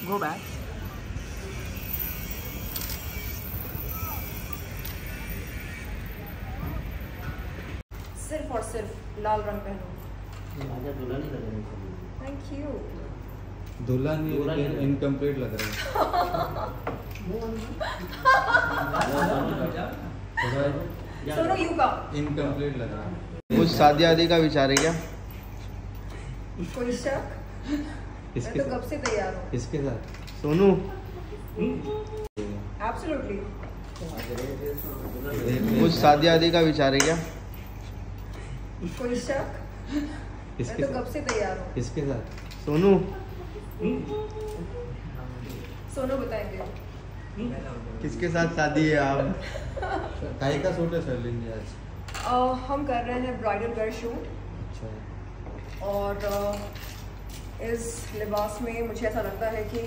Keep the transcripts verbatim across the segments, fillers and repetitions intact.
Go back. सिर्फ और सिर्फ लाल रंग पहनो। Thank you. दूल्हा नहीं लेकिन इनकम्प्लीट लग रहा है। सोनू यू का इनकम्प्लीट लग रहा है। कुछ शादी आदि का विचार है क्या? कोई शक? मैं तो कब से तैयार हूँ। किसके साथ? सोनू एब्सोल्युटली। कुछ शादी आदि का विचार है क्या? कोई शक? मैं तो कब से तैयार हूँ। किसके साथ? सोनू सोनू बताएंगे। किसके साथ शादी है आप? काहे का सूट है सर लेंगे आज? uh, हम कर रहे हैं ब्राइडल वेयर शूट अच्छा। और uh, इस लिबास में मुझे ऐसा लगता है कि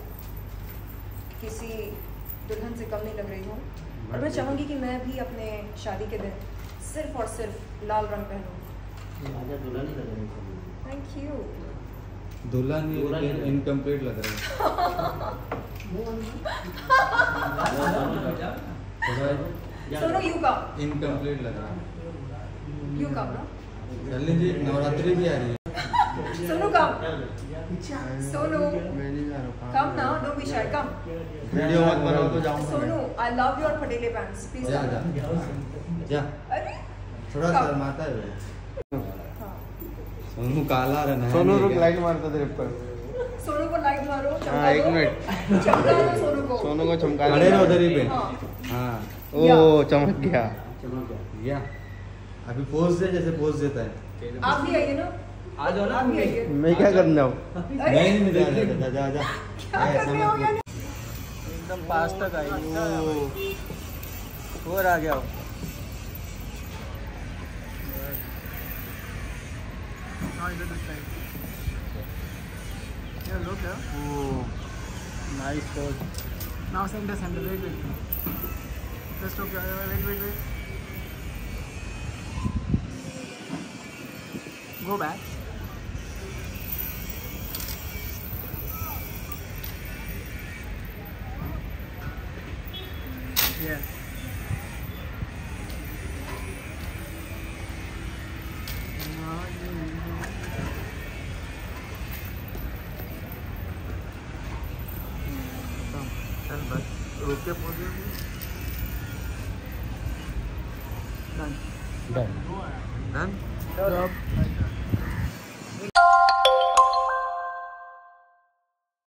किसी दुल्हन से कम नहीं लग रही हूँ और मैं चाहूँगी कि मैं भी अपने शादी के दिन सिर्फ और सिर्फ लाल रंग पहनूँ। Thank you. दूल्हा नहीं लेकिन इनकम्प्लीट लग रहा है। सोनू यू का इनकम्प्लीट लग रहा है। यू का ना चलिए जी, नवरात्रि भी आ रही है। सोनू कम। सोनू मैं नहीं जा रहा। कम ना, don't be shy, come. Video मत बनाओ तो जाऊंगा। सोनू आई लव योर फटेले पैंट्स, प्लीज। जा जा जा। अरे थोड़ा शर्माता है वो। सोनू काला रहना है। सोनू रुक, लाइट मारता तेरे पर। सोनू को लाइट मारो, चमका हाँ एक दो। मिनट। चमका दो सोनू को। सोनू को चमका खड़े रहो उधर ही पे। हाँ। हाँ ओ चमक गया। या अभी पोज दे जैसे पोज देता है। आप भी आइए ना, आ जाओ ना। आप भी आइए। मैं क्या करना हूँ? अरे नहीं नहीं जा जा जा जा जा। क्या कर रहे हो यार? एकदम पास तक आई। और आ गया। Yeah, look, yeah. Oh, nice pose. Now center, center. Wait, wait. Just okay. Wait, wait, wait. Go back. Yes. चल बस रोक के पहुंचे। Done done done.